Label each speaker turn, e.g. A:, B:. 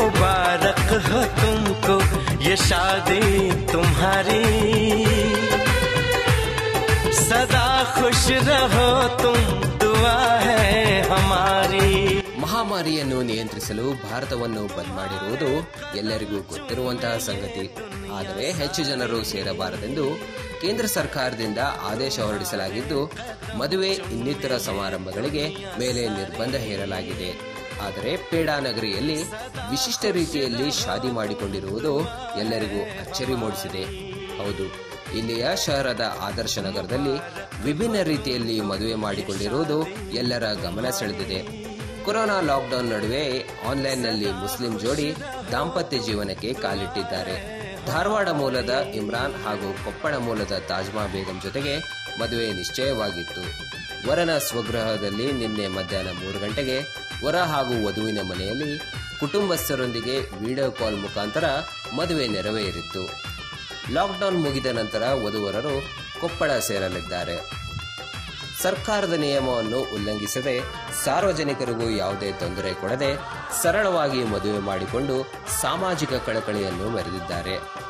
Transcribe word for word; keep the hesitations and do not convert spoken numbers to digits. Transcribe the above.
A: मुबारक हो तुमको ये शादी तुम्हारी, सदा खुश रहो तुम, दुआ है हमारी.
B: ಮಹಾಮಾರಿಯನ್ನು ನಿಯಂತ್ರಿಸಲು ಭಾರತವನ್ನು ಬಂದ್ ಮಾಡಿರುವುದು ಎಲ್ಲರಿಗೂ ಗೊತ್ತಿರುವಂತಹ ಸಂಗತಿ. ಆದರೆ ಹೆಚ್ಚು ಜನರು ಸೇರಬಾರದೆಂದು ಕೇಂದ್ರ ಸರ್ಕಾರದಿಂದ ಆದೇಶ ಹೊರಡಿಸಲಾಗಿದ್ದು, ಮದುವೆ ಇನ್ನಿತರ ಸಮಾರಂಭಗಳಿಗೆ ಮೇಲೆ ನಿರ್ಬಂಧ ಹೇರಲಾಗಿದೆ. ಆದರೆ ಪೇಡಾ ನಗರಿಯಲ್ಲಿ ವಿಶಿಷ್ಟ ರೀತಿಯಲ್ಲಿ ಶಾದಿ ಮಾಡಿಕೊಂಡಿರುವುದು ಎಲ್ಲರಿಗೂ ಅಚ್ಚರಿ ಮೂಡಿಸಿದೆ. ಹೌದು, ಇಲ್ಲಿಯ ಶಹರದ ಆದರ್ಶ ನಗರದಲ್ಲಿ ವಿಭಿನ್ನ ರೀತಿಯಲ್ಲಿ ಮದುವೆ ಮಾಡಿಕೊಂಡಿರುವುದು ಎಲ್ಲರ ಗಮನ ಸೆಳೆದಿದೆ. ಕೊರೋನಾ ಲಾಕ್ಡೌನ್ ನಡುವೆ ಆನ್ಲೈನ್ನಲ್ಲಿ ಮುಸ್ಲಿಂ ಜೋಡಿ ದಾಂಪತ್ಯ ಜೀವನಕ್ಕೆ ಕಾಲಿಟ್ಟಿದ್ದಾರೆ. ಧಾರವಾಡ ಮೂಲದ ಇಮ್ರಾನ್ ಹಾಗೂ ಕೊಪ್ಪಳ ಮೂಲದ ತಾಜ್ಮಾ ಬೇಗಂ ಜೊತೆಗೆ ಮದುವೆ ನಿಶ್ಚಯವಾಗಿತ್ತು. ವರನ ಸ್ವಗೃಹದಲ್ಲಿ ನಿನ್ನೆ ಮಧ್ಯಾಹ್ನ ಮೂರು ಗಂಟೆಗೆ ವರ ಹಾಗೂ ವಧುವಿನ ಮನೆಯಲ್ಲಿ ಕುಟುಂಬಸ್ಥರೊಂದಿಗೆ ವಿಡಿಯೋ ಕಾಲ್ ಮುಖಾಂತರ ಮದುವೆ ನೆರವೇರಿತ್ತು. ಲಾಕ್ಡೌನ್ ಮುಗಿದ ನಂತರ ವಧುವರರು ಕೊಪ್ಪಳ ಸೇರಲಿದ್ದಾರೆ. ಸರ್ಕಾರದ ನಿಯಮವನ್ನು ಉಲ್ಲಂಘಿಸದೆ ಸಾರ್ವಜನಿಕರಿಗೂ ಯಾವುದೇ ತೊಂದರೆ ಕೊಡದೆ ಸರಳವಾಗಿ ಮದುವೆ ಮಾಡಿಕೊಂಡು ಸಾಮಾಜಿಕ ಕಳಕಳಿಯನ್ನು ಮೆರೆದಿದ್ದಾರೆ.